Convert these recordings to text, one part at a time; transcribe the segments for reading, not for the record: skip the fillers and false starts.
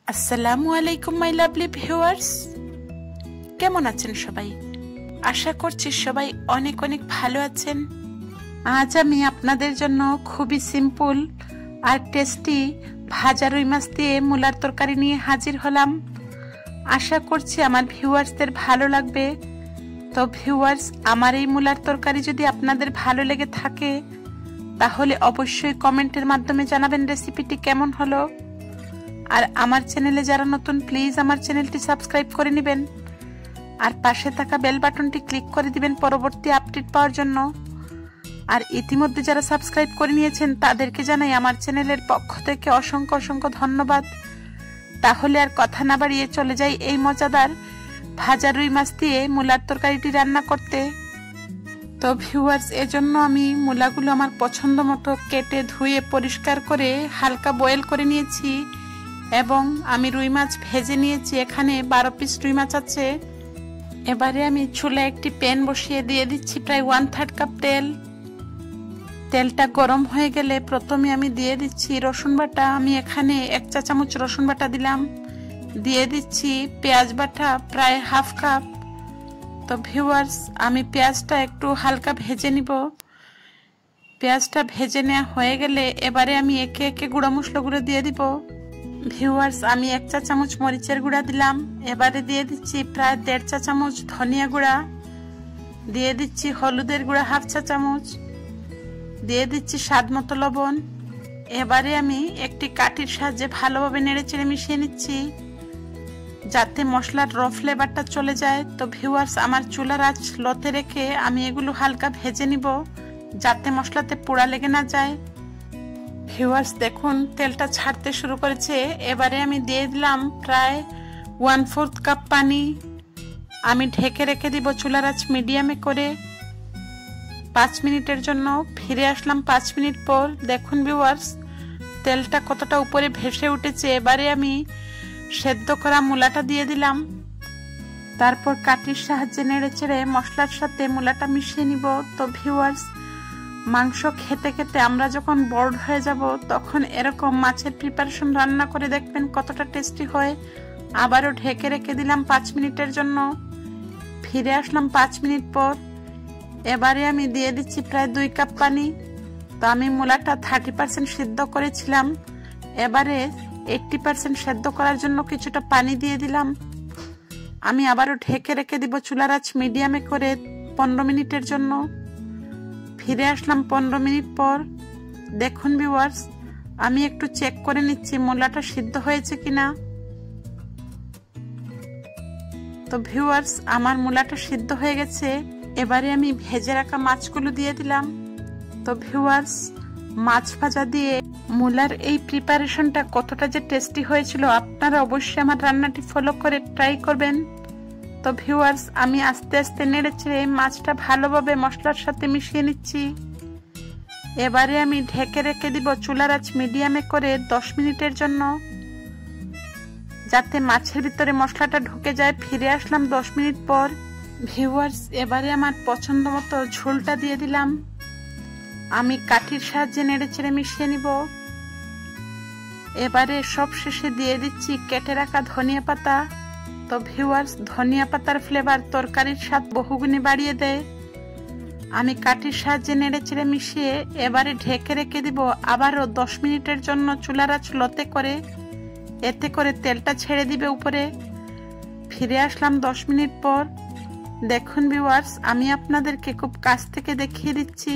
আসসালামু আলাইকুম my lovely viewers, কেমন আছেন সবাই? আশা করছি সবাই অনেক অনেক ভালো আছেন। আজ আমি আপনাদের জন্য খুবই সিম্পল আর টেস্টি ভাজা রুই মাছ দিয়ে মুলার তরকারি নিয়ে হাজির হলাম। আশা করছি আমার ভিউয়ার্সদের ভালো লাগবে। তো ভিউয়ার্স, আমার এই মুলার তরকারি যদি আপনাদের ভালো লেগে থাকে তাহলে অবশ্যই কমেন্টের মাধ্যমে জানাবেন রেসিপিটি কেমন হলো। আর আমার চ্যানেলে যারা নতুন, প্লিজ আমার চ্যানেলটি সাবস্ক্রাইব করে নেবেন আর পাশে থাকা বেল বাটনটি ক্লিক করে দিবেন পরবর্তী আপডেট পাওয়ার জন্য। আর ইতিমধ্যে যারা সাবস্ক্রাইব করে নিয়েছেন তাদেরকে জানাই আমার চ্যানেলের পক্ষ থেকে অসংখ্য অসংখ্য ধন্যবাদ। তাহলে আর কথা না বাড়িয়ে চলে যাই এই মজাদার ভাজা রুই মাছ দিয়ে মুলার তরকারিটি রান্না করতে। তো ভিউয়ার্স, এজন্য আমি মুলাগুলো আমার পছন্দ মতো কেটে ধুয়ে পরিষ্কার করে হালকা বয়েল করে নিয়েছি এবং আমি রুই মাছ ভেজে নিয়েছি। এখানে 12 পিস রুই মাছ আছে। এবারে আমি চুলায় একটি প্যান বসিয়ে দিয়ে দিচ্ছি প্রায় 1/3 কাপ তেল। তেলটা গরম হয়ে গেলে প্রথমে আমি দিয়ে দিচ্ছি রসুন বাটা। আমি এখানে 1 চা চামচ রসুন বাটা দিলাম। দিয়ে দিচ্ছি পেঁয়াজ বাটা প্রায় 1/2 কাপ। তো ভিউয়ার্স, আমি পেঁয়াজটা একটু হালকা ভেজে নিব। পেঁয়াজটা ভেজে নেওয়া হয়ে গেলে এবারে আমি একে একে গুঁড়ো মশলাগুলো দিয়ে দিব। ভিউয়ার্স, আমি 1 চা চামচ মরিচের গুঁড়া দিলাম। এবারে দিয়ে দিচ্ছি প্রায় 1.5 চা চামচ ধনিয়া গুঁড়া। দিয়ে দিচ্ছি হলুদের গুঁড়া 1/2 চা চামচ। দিয়ে দিচ্ছি স্বাদ মতো লবণ। এবারে আমি একটি কাঠির সাহায্যে ভালোভাবে নেড়েচেড়ে মিশিয়ে নিচ্ছি যাতে মশলার র ফ্লেভারটা চলে যায়। তো ভিউয়ার্স, আমার চুলার আঁচ লোতে রেখে আমি এগুলো হালকা ভেজে নিব যাতে মশলাতে পোড়া লেগে না যায়। ভিউয়ার্স, দেখুন তেলটা ছাড়তে শুরু করেছে। এবারে আমি দিয়ে দিলাম প্রায় 1/4 কাপ পানি। আমি ঢেকে রেখে দিব চুলার আঁচ মিডিয়ামে করে 5 মিনিটের জন্য। ফিরে আসলাম 5 মিনিট পর। দেখুন ভিউয়ার্স, তেলটা কতটা উপরে ভেসে উঠেছে। এবারে আমি সেদ্ধ করা মুলাটা দিয়ে দিলাম। তারপর কাঠির সাহায্যে নেড়েচেড়ে মশলার সাথে মুলাটা মিশিয়ে নিব। তো ভিউয়ার্স, মাংস খেতে খেতে আমরা যখন বোর্ড হয়ে যাব তখন এরকম মাছের প্রিপারেশন রান্না করে দেখবেন কতটা টেস্টি হয়। আবারও ঢেকে রেখে দিলাম 5 মিনিটের জন্য। ফিরে আসলাম 5 মিনিট পর। এবারে আমি দিয়ে দিচ্ছি প্রায় 2 কাপ পানি। তো আমি মুলাটা 30% সিদ্ধ করেছিলাম। এবারে 80% সেদ্ধ করার জন্য কিছুটা পানি দিয়ে দিলাম। আমি আবারও ঢেকে রেখে দিব চুলার আঁচ মিডিয়ামে করে 15 মিনিটের জন্য। ফিরে আসলাম 15 মিনিট পর। দেখুন ভিউয়ার্স, আমি একটু চেক করে নিচ্ছি মুলাটা সিদ্ধ হয়েছে কিনা। তো ভিউয়ার্স, আমার মুলাটা সিদ্ধ হয়ে গেছে। এবারে আমি ভেজে রাখা মাছগুলো দিয়ে দিলাম। তো ভিউয়ার্স, মাছ ভাজা দিয়ে মুলার এই প্রিপারেশনটা কতটা যে টেস্টি হয়েছিল, আপনারা অবশ্যই আমার রান্নাটি ফলো করে ট্রাই করবেন। তো ভিউয়ার্স, আমি আস্তে আস্তে নেড়েচেড়ে মাছটা ভালোভাবে মশলার সাথে মিশিয়ে নিচ্ছি। এবারে আমি ঢেকে রেখে দিব চুলার আঁচ মিডিয়ামে করে 10 মিনিটের জন্য যাতে মাছের ভিতরে মশলাটা ঢুকে যায়। ফিরে আসলাম 10 মিনিট পর। ভিউয়ার্স, এবারে আমার পছন্দ মতো ঝোলটা দিয়ে দিলাম। আমি কাঠির সাহায্যে নেড়েচেড়ে মিশিয়ে নিব। এবারে সব শেষে দিয়ে দিচ্ছি কেটে রাখা ধনিয়া পাতা। তো ভিউয়ার্স, ধনিয়া পাতার ফ্লেভার তরকারির স্বাদ বহুগুণে বাড়িয়ে দেয়। আমি কাঠির সাহায্যে নেড়েচেড়ে মিশিয়ে এবারে ঢেকে রেখে দিব আবারও 10 মিনিটের জন্য চুলার আঁচ লোতে করে। এতে করে তেলটা ছেড়ে দিবে উপরে। ফিরে আসলাম 10 মিনিট পর। দেখুন ভিউয়ার্স, আমি আপনাদেরকে খুব কাছ থেকে দেখিয়ে দিচ্ছি।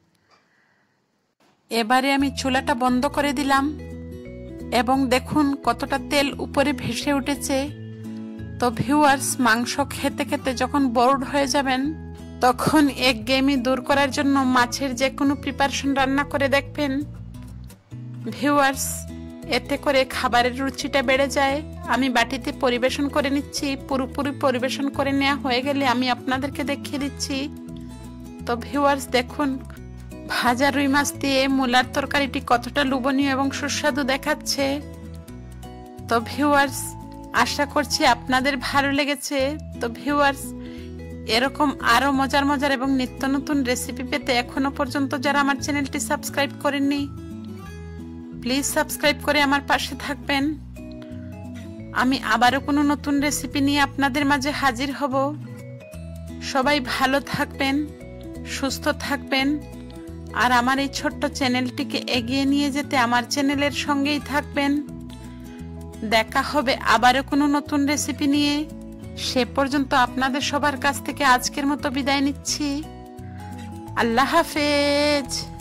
এবারে আমি চুলাটা বন্ধ করে দিলাম এবং দেখুন কতটা তেল উপরে ভেসে উঠেছে। তো ভিউয়ার্স, মাংস খেতে খেতে যখন বোর্ড হয়ে যাবেন তখন একঘেয়েমি দূর করার জন্য মাছের যে কোনো প্রিপারেশন রান্না করে দেখবেন ভিউয়ার্স। এতে করে খাবারের রুচিটা বেড়ে যায়। আমি বাটিতে পরিবেশন করে নিচ্ছি। পুরোপুরি পরিবেশন করে নেওয়া হয়ে গেলে আমি আপনাদেরকে দেখিয়ে দিচ্ছি। তো ভিউয়ার্স, দেখুন ভাজা রুই মাছ দিয়ে মুলার তরকারিটি কতটা লোভনীয় এবং সুস্বাদু দেখাচ্ছে। তো ভিউয়ার্স, আশা করছি আপনাদের ভালো লেগেছে। তো ভিউয়ার্স, এরকম আরো মজার মজার এবং নিত্য নতুন রেসিপি পেতে এখনো পর্যন্ত যারা আমার চ্যানেলটি সাবস্ক্রাইব করেননি প্লিজ সাবস্ক্রাইব করে আমার পাশে থাকবেন। আমি আবারও কোনো নতুন রেসিপি নিয়ে আপনাদের মাঝে হাজির হব। সবাই ভালো থাকবেন, সুস্থ থাকবেন, আর আমার এই ছোট্ট চ্যানেলটিকে এগিয়ে নিয়ে যেতে আমার চ্যানেলের সঙ্গেই থাকবেন। দেখা হবে আবারও কোনো নতুন রেসিপি নিয়ে। সে পর্যন্ত আপনাদের সবার কাছ থেকে আজকের মতো বিদায় নিচ্ছি। আল্লাহ হাফেজ।